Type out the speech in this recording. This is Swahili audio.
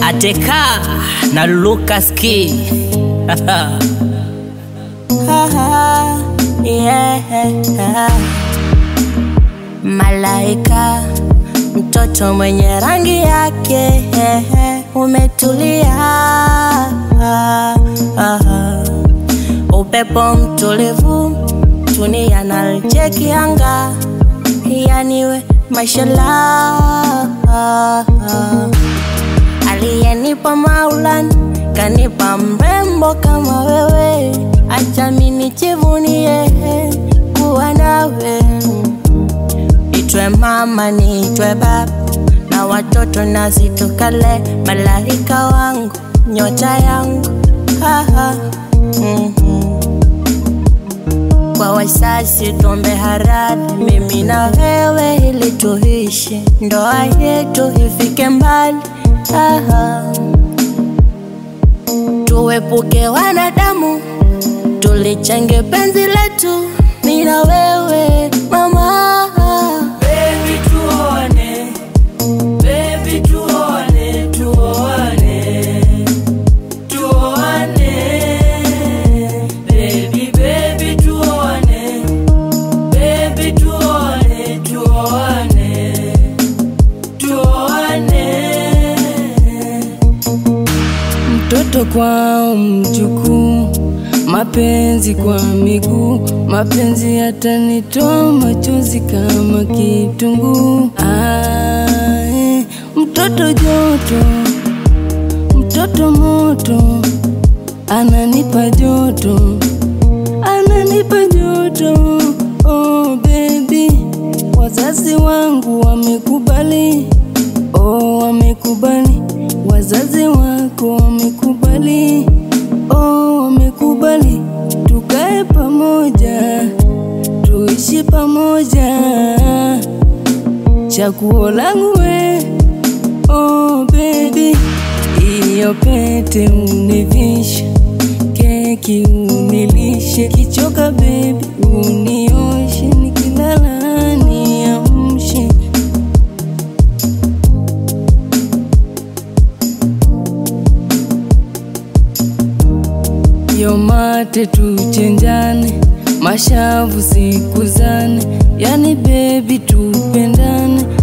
Ateka na Lucas Key. Yeah. Malaika, mtoto mwenye rangi yake, umetulia. Upepo mtulivu, dunia nalicheki anga, yani we mashallah. Aliyenipa Maulana, kanipa mrembo kama wewe. Acha mimi nijivunie kuwa nawe. Itwe mama niitwe baba, na watoto nasi tukale. Malaika wangu, nyota yangu, Kwa wazazi tuombe haraka, mimi na wewe ili tuishi, ndoa yetu ifike mbali. Tuepuke wanadamu, tulichenge penzi letu, mimi na wewe mama. Baby tuone, baby tuone, tuone, tuone. Baby, baby tuone, baby tuone, tuone, tuone. Mtoto kwa mjukuu, mapenzi kwa miguu, mapenzi yatanitoa machozi kama kitunguu. Mtoto joto, mtoto moto, ananipa joto, ananipa joto. Oh baby, wazazi wangu wamekubali, oh wamekubali, wazazi wako wamekubali, oh wamekubali. Tukae pamoja, tuishi pamoja, chaguo langu we. Oh baby, iyo pete univisha, keki unilishe, kichoka baby unioshe, nikilala niamshe. Yo mate tuchenjane, mashavu sikuzane, yani baby tupendane.